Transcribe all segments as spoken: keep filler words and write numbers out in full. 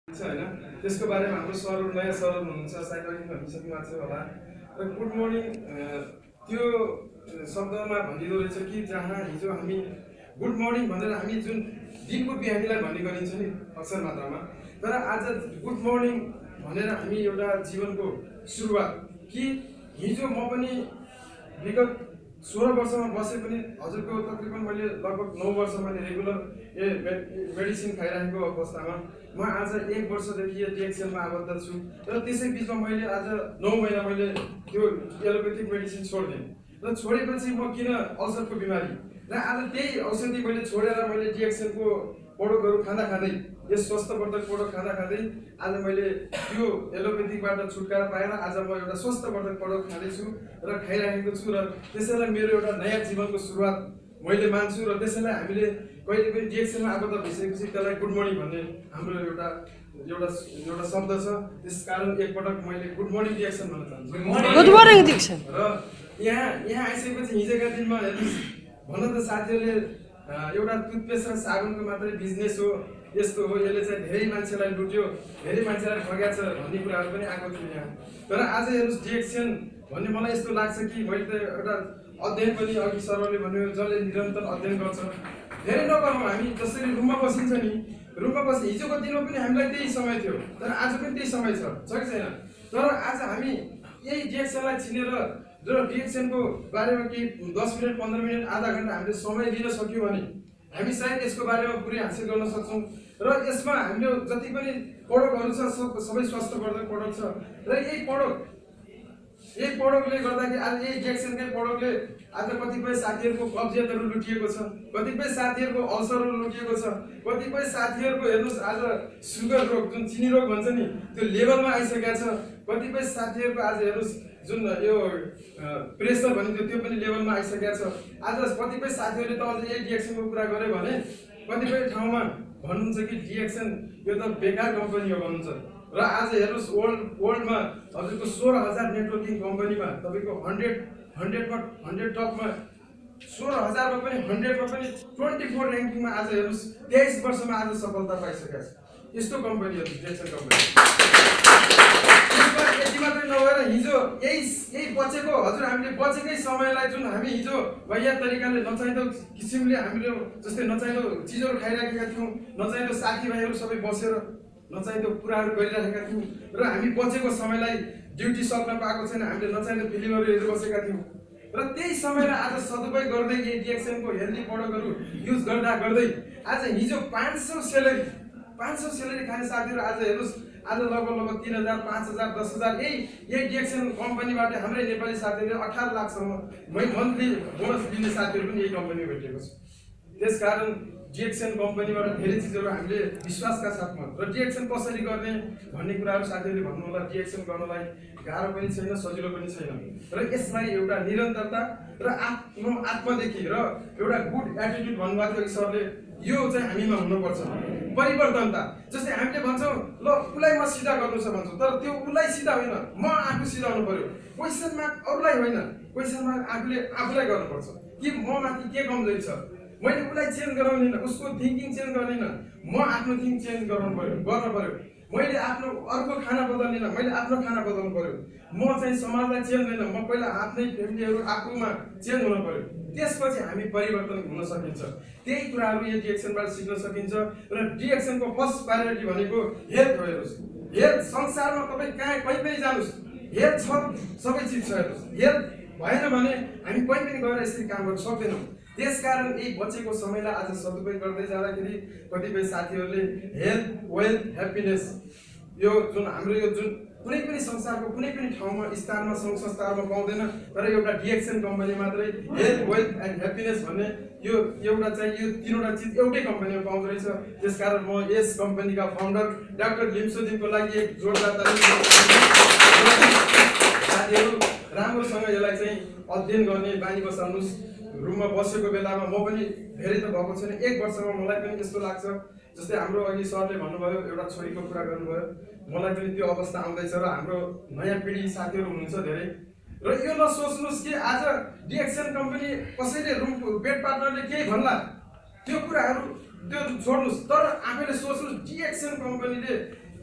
हैन त्यसको बारेमा हाम्रो सरहरू नयाँ सरहरू हुनुहुन्छ सायद अघि भनिसक्नु भएको छ होला र गुड मर्निङ त्यो शब्दमा भनिदो रहेछ कि जहाँ हिजो हामी गुड मर्निङ भनेर हामी जुन दिनको बिहानीलाई भन्ने गरिन्छ नि अक्षर मात्रामा तर आज गुड मर्निङ भनेर हामी एउटा जीवनको सुरुवात कि हिजो म पनि विगत सोह्र वर्षमा बसे पनि हजुरको तकरिबन मैले लगभग नौ वर्ष मैले रेगुलर ए मेडिसिन खाइरहेको अवस्थामा म आज एक वर्षदेखि डिएक्सएलमा आबद्ध छु र त्यसै बिचमा मैले आज नौ महिना मैले त्यो एलोपेथिक मेडिसिन छोडिदिएँ र छोडेपछि म किन अल्सरको बिमारी र आज त्यही औषधि मैले छोडेर मैले डिएक्सएलको प्रोडक्टहरू खाँदा खाँदै यस स्वस्थवर्धक प्रोडक्ट खाँदा खाँदै आज मैले त्यो एलोपेथिकबाट छुटकारा पाएर आज म एउटा स्वस्थवर्धक प्रोडक्ट खाँदैछु र खाइरहेको छु र त्यसैलाई मेरो एउटा नयाँ जीवनको सुरुवात मैले मान्छु र त्यसैलाई हामीले कहिले पनि डिएक्सएलमा आबद्ध भइसकेपछि त्यसलाई गुड मर्निङ भन्ने हाम्रो एउटा एउटा एउटा शब्द छ त्यसकारण एकपटक मैले गुड मर्निङ डिएक्सन भन्न चाहन्छु गुड मर्निङ डिएक्सन र यहाँ यहाँ आइसकेपछि हिजोका दिनमा हेर्नुहोस् भन्न त साथीहरूले एउटा टुथपेस्ट र साबुनको मात्रै बिजनेस हो यस्तो हो यसले चाहिँ धेरै मान्छेलाई लुट्यो धेरै मान्छेलाई ठग्याछ भन्ने कुराहरू पनि आएको थियो यहाँ तर आज हेर्नुहोस् डिएक्सन भन्ने मलाई यस्तो लाग्छ कि मैले त एउटा अध्ययन पनि अघि सरले भन्यो जसले निरन्तर अध्ययन गर्छ धेरै नगरौँ हामी जसरी रुममा बसिन्छ नि रुममा बसी हिजोको दिनमा पनि हामीलाई त्यही समय थियो तर आज पनि त्यही समय छ छ कि छैन तर आज हामी यही डिएक्सनलाई चिनेर जो डिएक्सनको बारेमा केही दस मिनट पन्ध्र मिनट आधा घन्टा हामीले समय दिन सक्यौँ भने हामी सायद यसको बारेमा पुरै हासिल गर्न सक्छौँ र यसमा हाम्रो जति पनि प्रोडक्टहरू छ सबै स्वास्थ्यवर्धक प्रोडक्ट छ र यही प्रोडक्ट यही प्रोडक्टले गर्दाखेरि आज यही डिएक्सनकै प्रोडक्टले आज कतिपय साथीहरूको कब्जियतहरू लुटिएको छ कतिपय साथीहरूको अल्सरहरू लुटिएको छ कतिपय साथीहरूको हेर्नुहोस् आज सुगर रोग जुन चिनी रोग भन्छ नि त्यो लेभलमा आइसकेको छ कतिपय साथीहरूको आज हेर्नुहोस् जुन यो प्रेसर भनिन्छ त्यो पनि लेभलमा आइसकेको छ आज कतिपय साथीहरूले त अझ यही डिएक्सनको कुरा गरे भने कतिपय ठाउँमा भन्नुहुन्छ कि डिएक्सन यो त बेकार कम्पनी हो भन्नुहुन्छ र आज हेर्नुहोस् वर्ल्ड वर्ल्डमा हजुरको सोह्र हजार नेटवर्किङ कम्पनीमा तपाईँको हन्ड्रेड हन्ड्रेडमा हन्ड्रेड टपमा सोह्र हजारमा पनि हन्ड्रेडमा पनि ट्वेन्टी फोर ऱ्याङ्किङमा आज हेर्नुहोस् तेइस वर्षमा आज सफलता पाइसकेको छ यस्तो कम्पनीहरू डिएक्सन कम्पनी यति मात्रै नभएर हिजो यही यही बचेको हजुर हामीले बचेकै समयलाई जुन हामी हिजो वाहियात तरिकाले नचाहिँदो किसिमले हामीले जस्तै नचाहिँदो चिजहरू खाइराखेका थियौँ नचाहिँदो साथीभाइहरू सबै बसेर नचाहिँदो कुराहरू गरिराखेका थियौँ र हामी बचेको समयलाई ड्युटी सक्न पाएको छैन हामीले नचाहिँदो फिल्महरू हेरेर बसेका थियौँ र त्यही समयलाई आज सदुपयोग गर्दै यही डिएक्सनको हेल्दी प्रोडक्टहरू युज गर्दा गर्दै आज हिजो पाँच सौ सेलेरी पाँच सौ सेलेरी खाने साथीहरू आज हेर्नुहोस् आज लगभग लगभग तीन हजार पाँच हजार दस हजार यही यही डिएक्सन कम्पनीबाट हाम्रै नेपाली साथीहरूले अठार लाखसम्म मन्थली बोनस दिने साथीहरू पनि यही कम्पनीमा भेटेको छ त्यसकारण डिएक्सन कम्पनीबाट धेरै चिजहरू हामीले विश्वासका साथमा र डिएक्सन कसरी गर्ने भन्ने कुराहरू साथीहरूले भन्नु होला डिएक्सन गर्नलाई गाह्रो पनि छैन सजिलो पनि छैन र यसलाई एउटा निरन्तरता र आत्म आत्मदेखि र एउटा गुड एटिट्युड भन्नुभएको थियो सरले यो चाहिँ हामीमा हुनुपर्छ परिवर्तनता जस्तै हामीले भन्छौँ ल उसलाई म सिधा गर्नु छ भन्छौँ तर त्यो उसलाई सिधा होइन म आफू सिधा हुनु पर्यो क्वेसन मार्क अरूलाई होइन क्वेसन मार्क आफूले आफूलाई गर्नुपर्छ कि म माथि के कमजोरी छ मैले उसलाई चेन्ज गराउँदिनँ उसको थिङ्किङ चेन्ज गर्दिनँ म आफ्नो थिङ्क चेन्ज गराउनु पर्यो गर्न पर्यो मैले आफ्नो अर्को खाना बदल्दिनँ मैले आफ्नो खाना बदल्नु पर्यो म चाहिँ समाजलाई चेन्ज होइन म पहिला आफ्नै फ्यामिलीहरू आफूमा चेन्ज हुन पर्यो त्यसपछि हामी परिवर्तन हुन सकिन्छ त्यही कुराहरू यो डिएक्सनबाट सिक्न सकिन्छ र डिएक्सनको फर्स्ट प्रायोरिटी भनेको हेल्थ हो हेर्नुहोस् हेल्थ संसारमा तपाईँ कहाँ कहीँ पनि जानुहोस् हेल्थ छ सबै चिज छ हेर्नुहोस् हेल्थ भएन भने हामी कहीँ पनि गएर यसरी काम गर्न सक्दैनौँ त्यसकारण यही बचेको समयलाई आज सदुपयोग गर्दै जाँदाखेरि कतिपय साथीहरूले हेल्थ वेल्थ ह्याप्पिनेस यो जुन हाम्रो यो जुन कुनै पनि संसारको कुनै पनि ठाउँमा स्थानमा सङ्घ संस्थाहरूमा पाउँदैन तर एउटा डिएक्सन कम्पनी मात्रै हेल्थ वेल्थ एन्ड ह्याप्पिनेस भन्ने यो एउटा चाहिँ यो तिनवटा चिज एउटै कम्पनीमा पाउँदो रहेछ त्यसकारण म यस कम्पनीका फाउन्डर डाक्टर लिम्सोदिनको लागि एक जोरदार ताली साथीहरू राम्रोसँग यसलाई चाहिँ अध्ययन गर्ने बानी बसाल्नुहोस् रुममा बसेको बेलामा म पनि धेरै त भएको छैन एक वर्षमा मलाई पनि यस्तो लाग्छ जस्तै हाम्रो अघि सरले भन्नुभयो एउटा छोरीको कुरा गर्नुभयो मलाई पनि त्यो अवस्था आउँदैछ र हाम्रो नयाँ पिँढी साथीहरू हुनुहुन्छ धेरै र यो नसोच्नुहोस् कि आज डिएक्सन कम्पनी कसैले रुम बेड पार्टनरले केही भन्ला त्यो कुराहरू त्यो छोड्नुहोस् तर आफैले सोच्नुहोस् डिएक्सन कम्पनीले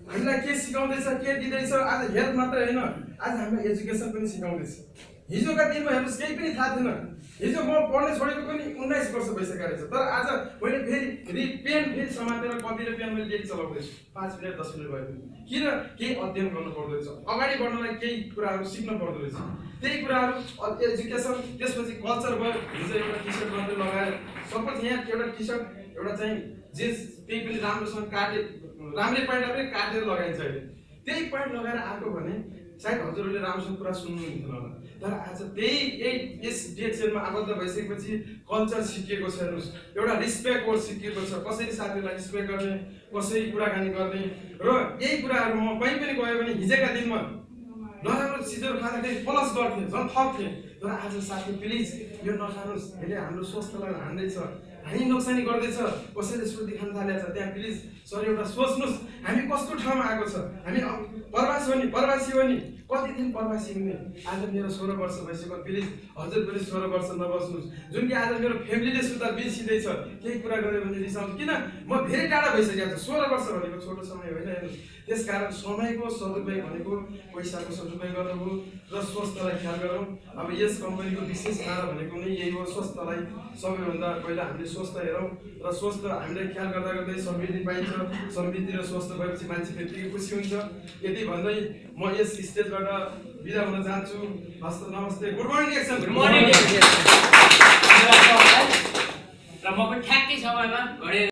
हामीलाई के सिकाउँदैछ के दिँदैछ आज हेल्थ मात्र होइन आज हामीलाई एजुकेसन पनि सिकाउँदैछ हिजोका दिनमा हेर्नुहोस् केही पनि थाहा थिएन हिजो म पढ्ने छोडेको पनि उन्नाइस वर्ष भइसकेको रहेछ तर आज मैले फेरि पेन फेरि समातेर कपी र पेन मैले डेली चलाउँदैछु पाँच मिनट दस मिनट भयो किन केही अध्ययन गर्नु पर्दो रहेछ अगाडि बढ्नलाई केही कुराहरू सिक्नु पर्दो रहेछ त्यही कुराहरू एजुकेसन त्यसपछि कल्चर भयो हिजो एउटा टी सर्ट मात्रै लगाएर सपोज यहाँ एउटा टी सर्ट एउटा चाहिँ जे त्यही पनि राम्रोसँग काटे राम्रै प्यान्ट पनि काटेर लगाइन्छ अहिले त्यही प्यान्ट लगाएर आएको भने सायद हजुरहरूले राम्रोसँग कुरा सुन्नुहुन्थेन होला तर आज त्यही यही यस डिएक्सएलमा आबद्ध भइसकेपछि कल्चर सिकिएको छ हेर्नुहोस् एउटा रिस्पेक्ट वर्ड सिकिएको छ कसरी साथीहरूलाई रिस्पेक्ट गर्ने कसरी कुराकानी गर्ने र यही कुराहरू म कहीँ पनि गयो भने हिजोका दिनमा नराम्रो चिजहरू खाँदाखेरि प्लस गर्थे झन् थप्थे तर आज साथी प्लिज यो नखानुहोस् यसले हाम्रो स्वास्थ्यलाई हान्दैछ हामी नोक्सानी गर्दैछ कसैले सुर्ती खान थालेको छ त्यहाँ प्लिज सर एउटा सोच्नुहोस् हामी कस्तो ठाउँमा आएको छ हामी प्रवासी हो नि प्रवासी हो नि कति दिन प्रवासी हुने आज मेरो सोह्र वर्ष भइसक्यो प्लिज हजुर पनि सोह्र वर्ष नबस्नुहोस् जुन कि आज मेरो फ्यामिलीले सुत्दा बिर्सिँदैछ केही कुरा गऱ्यो भने रिसाउँछ किन म धेरै टाढा भइसकेको छु सोह्र वर्ष भनेको छोटो समय होइन हेर्नुहोस् त्यसकारण समयको सदुपयोग भनेको पैसाको सदुपयोग गर्नु हो र स्वास्थ्यलाई ख्याल गरौँ अब यस कम्पनीको विशेष कारण भनेको नै यही हो स्वास्थ्यलाई सबैभन्दा पहिला हामीले स्वस्थ हेरौँ र स्वस्थ हामीले ख्याल गर्दा गर्दै समृद्धि पाइन्छ समृद्धि र स्वस्थ भएपछि मान्छे त्यतिकै खुसी हुन्छ यति भन्दै म यस स्टेजबाट बिदा हुन चाहन्छु हस्त नमस्ते गुड मर्निङ एक्सन गुड मर्निङ र म पनि ठ्याक्कै समयमा घडी